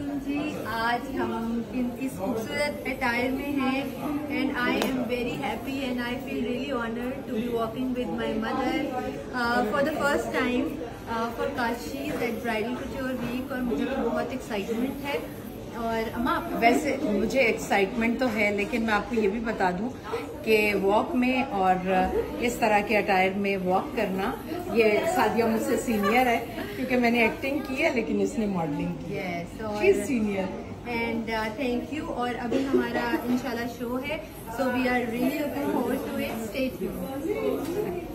वालेकुम जी। आज हम इस खूबसूरत अटायर में हैं and I am very happy and I feel really honoured to be walking with my mother for the first time for Kashi's at bridal culture week. और मुझे तो बहुत एक्साइटमेंट है। और अम्मा, वैसे मुझे एक्साइटमेंट तो है, लेकिन मैं आपको ये भी बता दूं कि वॉक में और इस तरह के अटायर में वॉक करना, ये सादिया मुझसे सीनियर है क्योंकि मैंने एक्टिंग की है लेकिन इसने मॉडलिंग की है। She is senior and thank you. और अभी हमारा इंशाल्लाह शो है, so we are really looking forward to it. Stay tuned.